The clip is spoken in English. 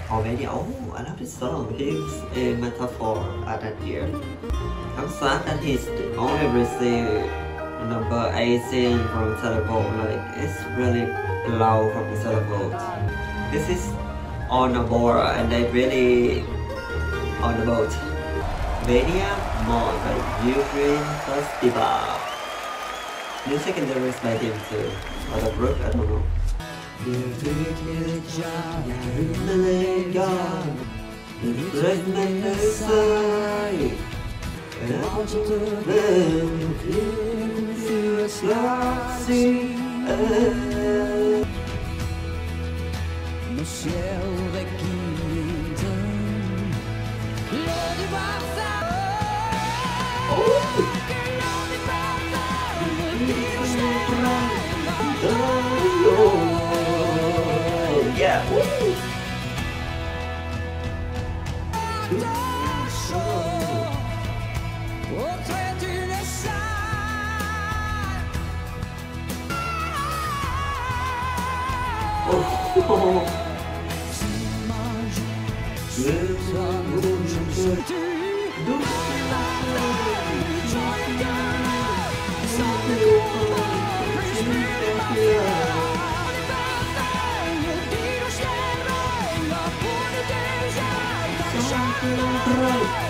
already. Oh, I love this song. He's a metaphor at that year. I'm sad that he's only received number 18 from televote. Like, it's really low from the televote. This is on the board and they really on the boat. Mania Mod by Ukraine Festival. New secondary by him too. Or the group, I don't know. No ciel daqui então Yeah. Oh,